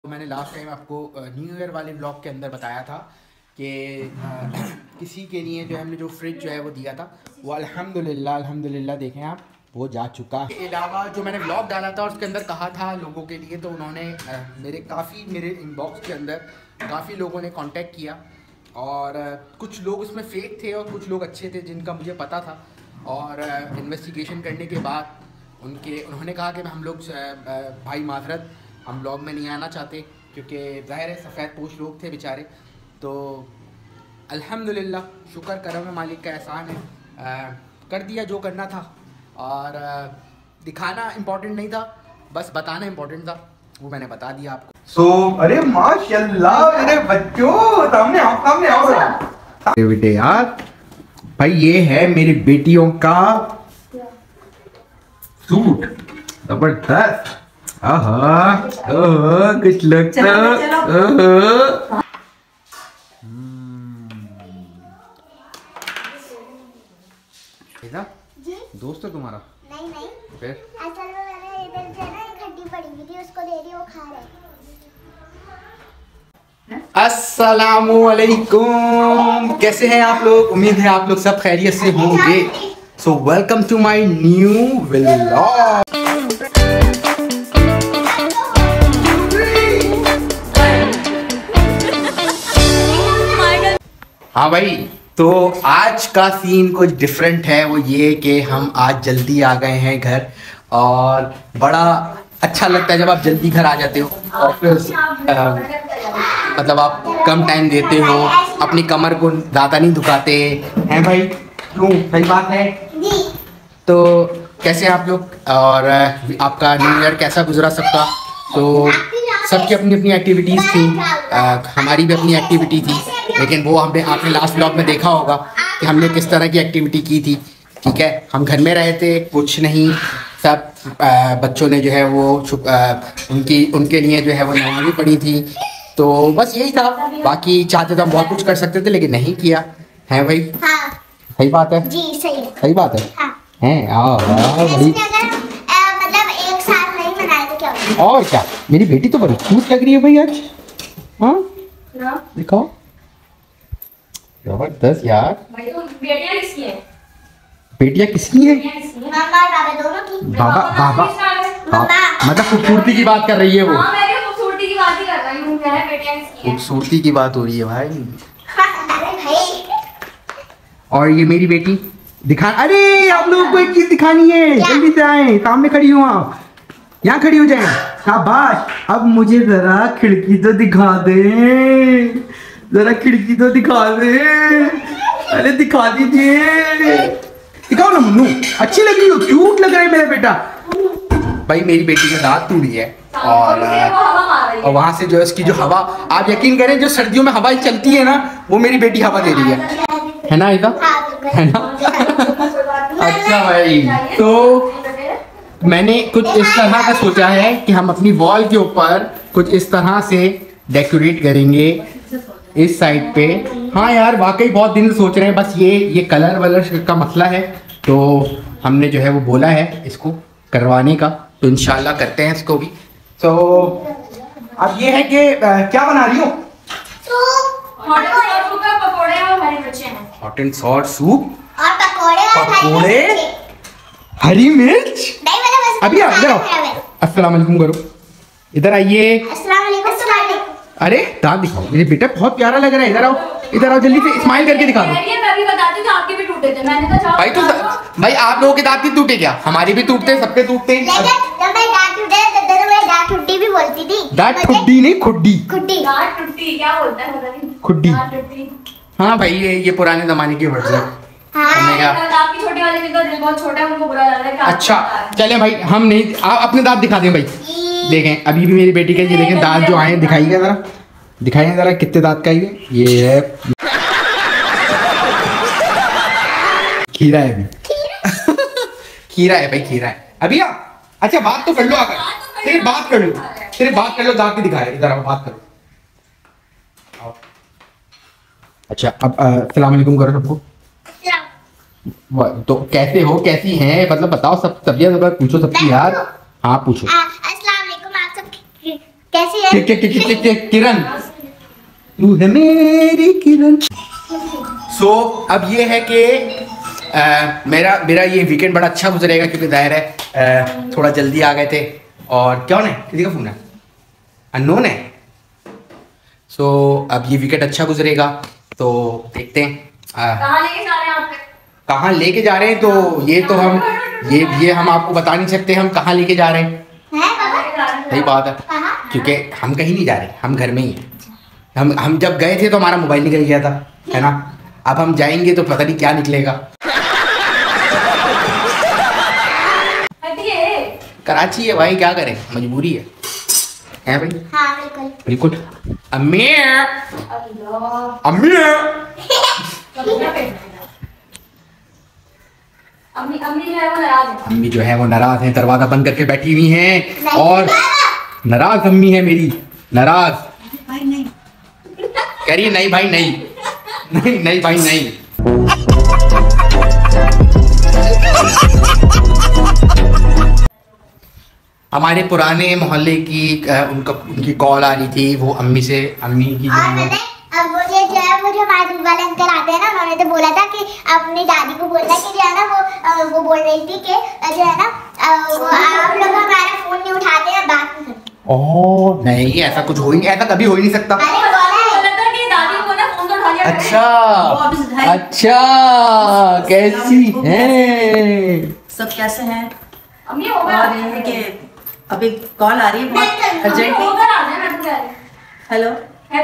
तो मैंने last time आपको न्यू ईयर वाले ब्लॉग के अंदर बताया था कि किसी के लिए जो है हमने जो फ्रिज जो है वो दिया था वो अल्हम्दुलिल्लाह देखें आप वो जा चुका है। इसके अलावा जो मैंने ब्लॉग डाला था उसके अंदर कहा था लोगों के लिए, तो उन्होंने मेरे इनबॉक्स के अंदर काफ़ी लोगों ने कांटेक्ट किया और कुछ लोग उसमें फेक थे और कुछ लोग अच्छे थे जिनका मुझे पता था। और इन्वेस्टिगेशन करने के बाद उन्होंने कहा कि हम लोग भाई माजरत हम ब्लॉग में नहीं आना चाहते क्योंकि ज़ाहिर है सफ़ेद पोश लोग थे बेचारे। तो अल्हम्दुलिल्लाह शुक्र करम है मालिक का एहसान है, कर दिया जो करना था। और दिखाना इम्पोर्टेंट नहीं था, बस बताना इम्पोर्टेंट था, वो मैंने बता दिया आपको। अरे माशाल्लाह मेरे बच्चों, सामने आओ बेटे यार। भाई ये है मेरी बेटियों का सूट, जबरदस्त। कुछ लगता दोस्त है तुम्हारा? नहीं फिर असल में मैंने इधर से ना एक हड्डी पड़ी हुई थी, उसको दे दी, वो खा रहे। अस्सलामुअलैकुम, कैसे हैं आप लोग? उम्मीद है आप लोग सब खैरियत से होंगे। So welcome to my new vlog. हाँ भाई, तो आज का सीन कुछ डिफरेंट है। वो ये कि हम आज जल्दी आ गए हैं घर और बड़ा अच्छा लगता है जब आप जल्दी घर आ जाते हो और फिर मतलब आप कम टाइम देते हो, अपनी कमर को ज़्यादा नहीं दुखाते हैं भाई। क्यों, सही बात है। तो कैसे हैं आप लोग और आपका न्यू ईयर कैसा गुजरा सबका? तो सबकी अपनी अपनी एक्टिविटीज़ थी, हमारी भी अपनी एक्टिविटी थी, लेकिन वो आपने लास्ट ब्लॉग में देखा होगा कि हमने किस तरह की एक्टिविटी की थी। ठीक है, हम घर में रहे थे, कुछ नहीं, सब बच्चों ने जो है वो उनके लिए जो है वो नमाज़ें पढ़ी थी। तो बस यही था, बाकी चाहते तो हम बहुत कुछ कर सकते थे लेकिन नहीं किया है भाई। हाँ। सही बात है जी, सही बात है। हाँ। भाई मतलब एक साल नहीं मनाए तो क्या होगा? और क्या, मेरी बेटी तो बड़ी क्यूट लग रही है भाई आज। हाँ दिखाओ, जबरदस्त यार। बेटियां किसकी है? बेटियां किसकी है? मम्मा और बाबा दोनों की। बाबा मतलब खूबसूरती की बात कर रही है वो। हाँ, मैं भी खूबसूरती की बात ही कर रही हूँ। क्या है, बेटियां किसकी है? खूबसूरती की बात हो रही है भाई। अरे भाई, और ये मेरी बेटी दिखा, अरे आप लोगों को एक चीज दिखानी है, जल्दी से आए, सामने खड़ी हो आप, यहाँ खड़ी हो जाए। शाबाश, अब मुझे जरा खिड़की तो दिखा दे, जरा खिड़की तो दिखा दे, अरे दिखा दीजिए, दिखाओ ना मुन्नू, अच्छी लग रही हो, क्यूट लग रहा है मेरा बेटा। भाई मेरी बेटी का दांत टूट गया है और वहां से जो है उसकी जो हवा, आप यकीन करें जो सर्दियों में हवा चलती है ना, वो मेरी बेटी हवा दे रही है ना ऐसा है ना? अच्छा भाई, तो मैंने कुछ इस तरह का सोचा है कि हम अपनी वॉल के ऊपर कुछ इस तरह से डेकोरेट करेंगे इस साइड पे। हाँ यार वाकई बहुत दिन से सोच रहे हैं, बस ये कलर वलर का मसला है, तो हमने जो है वो बोला है इसको करवाने का, तो इंशाल्लाह करते हैं इसको भी। तो अब ये है कि क्या बना रही हो? पकौड़े और हरी मिर्चें हैं। हॉट एंड सॉल्ट सूप और पकोड़े, हरी मिर्च। नहीं मतलब अभी आओ, इधर आओ, अस्सलाम वालेकुम करो, इधर आइए। अस्सलाम वालेकुम। अरे दांत दिखाओ, मेरे बेटा बहुत प्यारा लग रहा है, इधर आओ जल्दी से, स्माइल करके दिखा दो। मैं भी बताती हूँ कि आपके भी टूटे थे, मैंने तो भाई तो भाई आप लोगों के दांत नहीं टूटे क्या? हमारे भी टूटते, सबके टूटते हैं। लेकिन जब मैं दांत टूटे तो मैं दांत टूटी भी बोलती थी। दांत ठुड्डी नहीं, खुड्डी। दांत टूटी क्या बोलता है, पता नहीं। खुड्डी। दांत टूटी। हाँ भाई ये पुराने जमाने की वर्ड है। आपकी छोटी वाली भी तो दिल बहुत छोटा है, उनको बुरा लग रहा है। अच्छा चले भाई, हम नहीं, आप अपने दांत दिखा दें भाई। देखें अभी भी मेरी बेटी के ये देखें दांत जो आए, दिखाइए जरा कितने दांत का ये है। खीरा है अभी खीरा है भाई, खीरा है अभी। अच्छा बात तो कर लो, आकर सिर्फ बात कर लो, दांत की दिखा रहे, इधर आओ बात करो। अच्छा अब अस्सलाम वालेकुम करो सबको। तो कैसे हो, कैसी हैं, मतलब बताओ, सब तबीयत पूछो सबकी यार। हाँ पूछो। अस्सलाम वालेकुम, आप सब कैसी है? किरण, तू है मेरी किरण। सो अब ये है कि मेरा ये वीकेंड बड़ा अच्छा गुजरेगा क्योंकि जाहिर है थोड़ा जल्दी आ गए थे। और कौन है, किसी का फोन है, अननोन है। सो अब ये वीकेंड अच्छा गुजरेगा तो देखते हैं कहाँ लेके जा रहे हैं आप? कहाँ लेके जा रहे हैं। तो ये तो हम आपको बता नहीं सकते हम कहाँ लेके जा रहे हैं। सही बात है, क्योंकि हम कहीं नहीं जा रहे, हम घर में ही हैं। हम जब गए थे तो हमारा मोबाइल निकल गया था, है ना। अब हम जाएंगे तो पता नहीं क्या निकलेगा। कराची है भाई, क्या करें, मजबूरी है भाई। हाँ बिल्कुल बिल्कुल। अम्मी अम्मी अम्मी जो है वो नाराज है, दरवाजा बंद करके बैठी हुई हैं। और नाराज अम्मी है मेरी, नाराज कह रही है नहीं भाई नहीं, नहीं भाई नहीं। हमारे पुराने मोहल्ले की उनकी कॉल आ रही थी, वो अम्मी से, अम्मी की अब मुझे जो है वो जो हमारे दूध वाले अंकल आते हैं ना, उन्होंने तो बोला था कि अपनी दादी को बोलना कि जो है ना वो बोल रही थी कि जो है ना आप लोग हमारा फोन नहीं उठाते हैं, बात नहीं करते। ओह नहीं, ऐसा कुछ हो ही नहीं, ऐसा कभी हो ही नहीं सकता। अच्छा कैसी हैं सब, कैसे हैं? अम्मी और ये है कि अभी कॉल आ रही है बहुत अर्जेंटली। हेलो,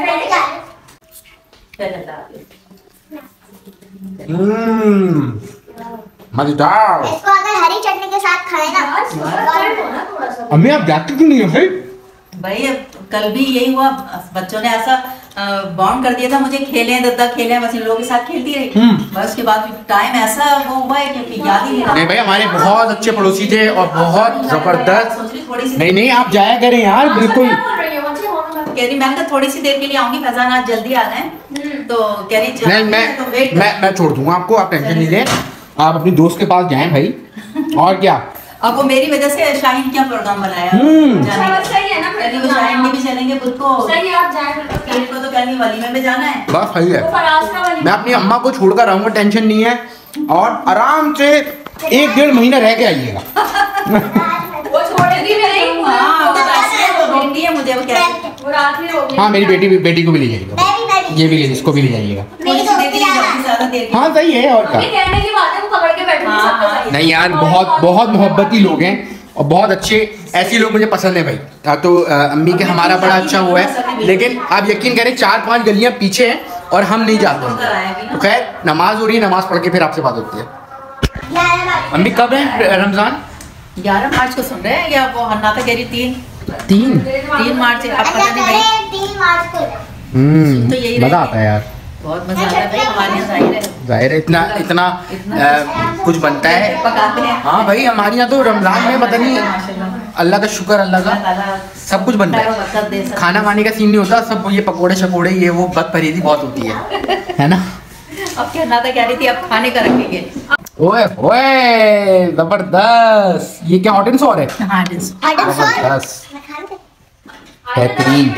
मजेदार। इसको अगर हरी चटनी के साथ खाए ना। अम्मी आप जाती क्यों नहीं है भाई? कल भी यही हुआ, बच्चों ने ऐसा बॉन्ड कर दिया था मुझे, खेलें दद्दा खेलें, बस इन लोगों के साथ खेलती रही। बस उसके बाद टाइम ऐसा वो हुआ है कि याद ही नहीं भाई, हमारे बहुत अच्छे पड़ोसी थे और बहुत जबरदस्त। नहीं आप जाया करें यार, बिल्कुल। कह रही मैं तो थोड़ी सी देर के लिए आऊंगी, फैजान आज जल्दी आ जाए। तो कह रही नहीं मैं छोड़ दूंगा आपको, आप टेंशन नहीं लें, आप अपनी दोस्त के पास जाएं भाई। और क्या, अब वो मेरी वजह से शाहीन क्या प्रोग्राम बनाया, सही है ना, वो शाहीन के भी चलेंगे, खुद को सही है, आप जाएं को तो कहनी वलीमे में जाना है। बस सही है, मैं अपनी अम्मा को छोड़कर रहूंगा, टेंशन नहीं है। और आराम से 1-1.5 महीना रह के आइएगा। वो छोड़ेगी भी नहीं। मुझे वो क्या, वो रात में रोक। हाँ मेरी बेटी को भी ले जाइएगा, ये भी ले, इसको भी ले जाइएगा। हाँ सही है। और क्या कहने की बात है, वो पकड़ के बैठे। नहीं यार, बहुत मोहब्बती लोग हैं और बहुत अच्छे, ऐसे लोग मुझे पसंद है भाई। तो अम्मी के हमारा बड़ा अच्छा हुआ है, लेकिन आप यकीन करें 4-5 गलियां पीछे हैं और हम नहीं जाते। तो खैर नमाज हो रही है, नमाज पढ़ के फिर आपसे बात होती है। अम्मी कब है रमजान? 11 मार्च को सुन रहे हैं, या वो हन्नाता कह रही 3 मार्च से। आप पता नहीं भाई, 3 मार्च को तो यही मजा आता है यार, बहुत मजा आता है भाई। हमारे यहाँ जाहिर है इतना कुछ बनता है, पकाते हैं। हाँ भाई, हमारे यहाँ तो रमजान में पता नहीं, अल्लाह का शुक्र, अल्लाह का सब कुछ बनता है। खाना खाने का सीन नहीं होता, सब ये पकोड़े शकोड़े ये वो बद परहेजी बहुत होती है ना। अब क्या हन्नाता कह रही थी अब खाने का रखेंगे। ओए ओए जबरदस्त, ये क्या हॉट एंड सॉर है? हाँ जबरदस्त, बेहतरीन।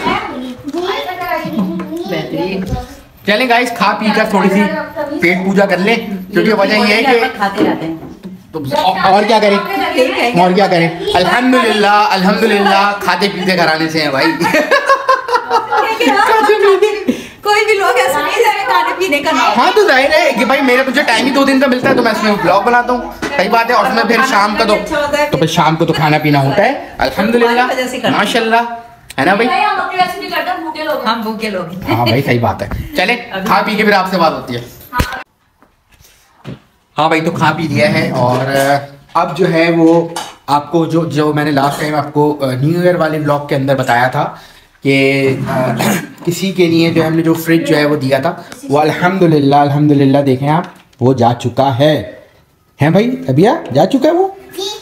बेहतरीन। चलें गाइस, खा पी कर थोड़ी सी पेट पूजा कर ले, क्योंकि वजह ये है कि खाते रहते हैं। तो और क्या करें, और क्या करें। अल्हम्दुलिल्लाह खाते पीते कराने से है भाई। कोई भी लोग ऐसा नहीं है खाने पीने का। हाँ तो जाहिर है कि भाई मेरा तुझे टाइम ही 2 दिन का मिलता है, तो मैं इसमें ब्लॉग बनाता हूँ, सही बात है। और उसमें फिर शाम का तो फिर शाम को तो खाना पीना होता है, अल्हम्दुलिल्लाह माशाल्लाह, है ना भाई। हम भूखे लोग। हाँ भाई सही बात है। चले खा पी के फिर आपसे बात होती है। हाँ भाई, तो खा पी लिया है और अब जो है वो आपको जो मैंने लास्ट टाइम आपको न्यू ईयर वाले ब्लॉग के अंदर बताया था कि किसी के लिए जो हमने जो फ्रिज जो है वो दिया था, वो अल्हम्दुलिल्लाह देखें आप, वो जा चुका है भाई। अभिया जा चुका है वो,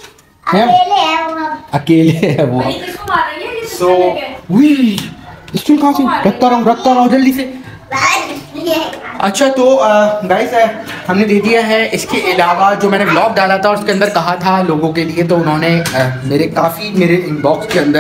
अकेले है वो। सो स्टूल कहाँ से रखता रहो जल्दी से। अच्छा तो गाइस हमने दे दिया है। इसके अलावा जो मैंने ब्लॉग डाला था उसके अंदर कहा था लोगों के लिए, तो उन्होंने मेरे इनबॉक्स के अंदर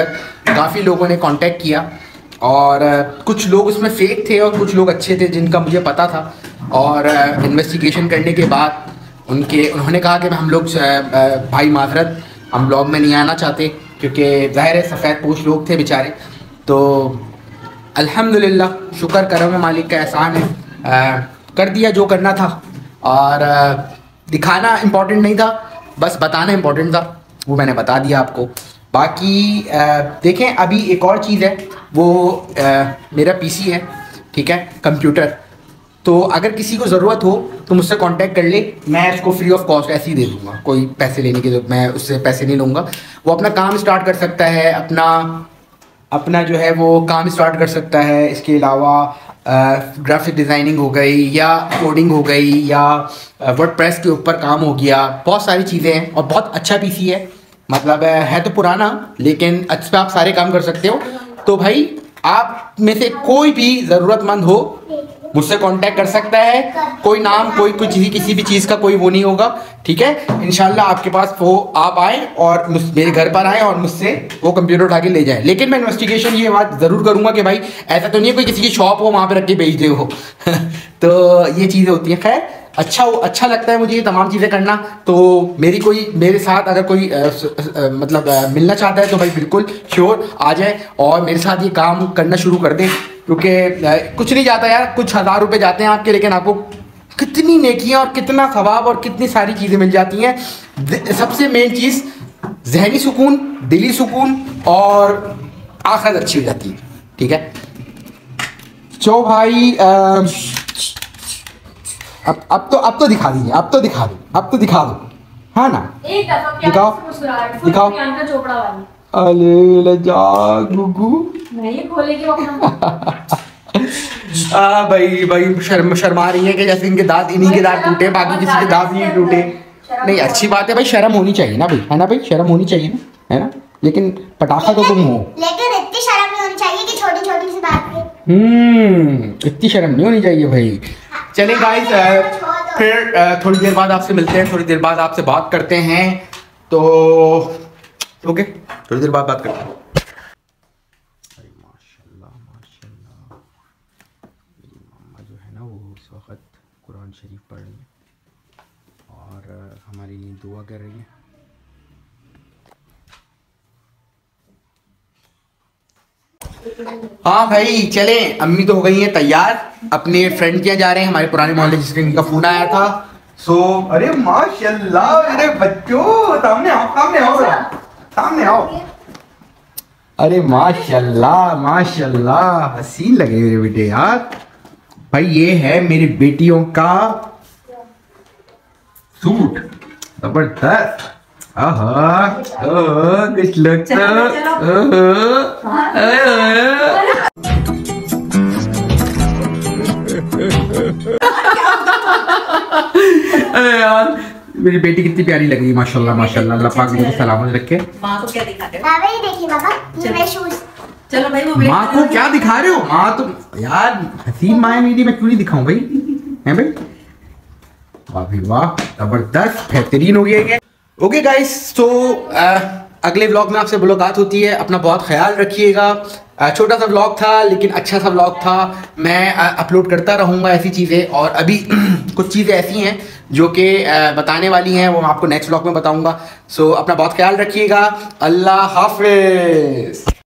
काफ़ी लोगों ने कांटेक्ट किया और कुछ लोग उसमें फेक थे और कुछ लोग अच्छे थे जिनका मुझे पता था। और इन्वेस्टिगेशन करने के बाद उन्होंने कहा कि हम लोग भाई माजरत, हम ब्लॉग में नहीं आना चाहते क्योंकि ज़ाहिर है सफ़ेद पोश लोग थे बेचारे। तो अल्हम्दुलिल्लाह, शुक्र करम है, मालिक का एहसान है, कर दिया जो करना था। और दिखाना इम्पोर्टेंट नहीं था, बस बताना इम्पोर्टेंट था, वो मैंने बता दिया आपको। बाकी देखें, अभी एक और चीज़ है, वो मेरा पीसी है, ठीक है, कंप्यूटर। तो अगर किसी को ज़रूरत हो तो मुझसे कांटेक्ट कर ले, मैं उसको फ्री ऑफ कॉस्ट ऐसे ही दे दूँगा, कोई पैसे लेने की मैं उससे पैसे नहीं लूँगा। वो अपना काम स्टार्ट कर सकता है, अपना जो है वो काम स्टार्ट कर सकता है। इसके अलावा ग्राफिक डिज़ाइनिंग हो गई या कोडिंग हो गई या वर्डप्रेस के ऊपर काम हो गया, बहुत सारी चीज़ें हैं। और बहुत अच्छा पीसी है, मतलब है तो पुराना लेकिन इस पर आप सारे काम कर सकते हो। तो भाई आप में से कोई भी ज़रूरतमंद हो मुझसे कांटेक्ट कर सकता है। कोई नाम, कोई किसी भी चीज़ का कोई वो नहीं होगा, ठीक है। इंशाल्लाह आपके पास वो आप आए और मेरे घर पर आए और मुझसे वो कंप्यूटर उठा के ले जाए। लेकिन मैं इन्वेस्टिगेशन ये बात ज़रूर करूँगा कि भाई ऐसा तो नहीं है कोई किसी की शॉप हो वहाँ पे रख के बेच दे हो तो ये चीज़ें होती हैं। खैर अच्छा लगता है मुझे ये तमाम चीज़ें करना। तो मेरे साथ अगर कोई मतलब मिलना चाहता है तो भाई बिल्कुल श्योर आ जाए और मेरे साथ ये काम करना शुरू कर दें, क्योंकि कुछ नहीं जाता यार, कुछ 1000 रुपये जाते हैं आपके, लेकिन आपको कितनी नेकियां और कितना सवाब और कितनी सारी चीज़ें मिल जाती हैं। सबसे मेन चीज़ जहनी सुकून, दिली सुकून और आखिरत अच्छी हो जाती है, ठीक है। तो भाई अब तो दिखा दीजिए, अब तो दिखा दो, हाँ ना, एक दफा दिखाओ। प्रियंका चोपड़ा वाली। अले लजा गुगू नहीं खोलेगी वो अपना भाई शर्मा रही है कि जैसे इनके दांत, इन्हीं के दांत टूटे, बाकी किसी के दांत नहीं टूटे। नहीं, अच्छी बात है भाई, शर्म होनी चाहिए ना भाई, है ना भाई, शर्म होनी चाहिए ना, है ना। लेकिन पटाखा तो तुम हो, लेकिन इतनी शर्म नहीं होनी चाहिए कि छोटी छोटी सी बात पे इतनी शर्म नहीं होनी चाहिए भाई। चलें गाइस, फिर थोड़ी देर बाद आपसे मिलते हैं, थोड़ी देर बाद आपसे बात करते हैं। तो ओके, थोड़ी देर बाद बात करते हैं। माशाल्लाह माशाल्लाह, मेरी मम्मा जो है ना वो इस वक्त कुरान शरीफ पढ़ रही है और हमारे लिए दुआ कर रही है। हाँ भाई चले, अम्मी तो हो गई हैं तैयार, अपने फ्रेंड के यहाँ जा रहे हैं, हमारे पुराने मोहल्ले जिसके इनका फोन आया था। अरे माशाल्लाह मेरे बच्चों, सामने आओ। अरे माशाल्लाह माशाल्लाह, हसीन लगे मेरे बेटे यार। भाई ये है मेरी बेटियों का सूट, जबरदस्त। कुछ लगता यार, मेरी बेटी कितनी प्यारी लग रही है, माशाल्लाह माशाल्लाह। अल्लाह पाक मुझे सलामत रखे। माँ को क्या दिखाते हो? बाबा ये देखिए बाबा, ये मेरे शूज। चलो भाई, वो माँ को क्या दिखा रहे हो? माँ तो यार हसीन माँ है मेरी, मैं क्यों नहीं दिखाऊं भाई, हैं भाई? वाह भाई वाह, जबरदस्त, बेहतरीन हो गया। ओके गाइस, तो अगले व्लॉग में आपसे मुलाकात होती है। अपना बहुत ख्याल रखिएगा। छोटा सा व्लॉग था लेकिन अच्छा सा व्लॉग था। मैं अपलोड करता रहूँगा ऐसी चीज़ें, और अभी कुछ चीज़ें ऐसी हैं जो कि बताने वाली हैं, वो मैं आपको नेक्स्ट व्लॉग में बताऊँगा। सो अपना बहुत ख्याल रखिएगा। अल्लाह हाफिज़।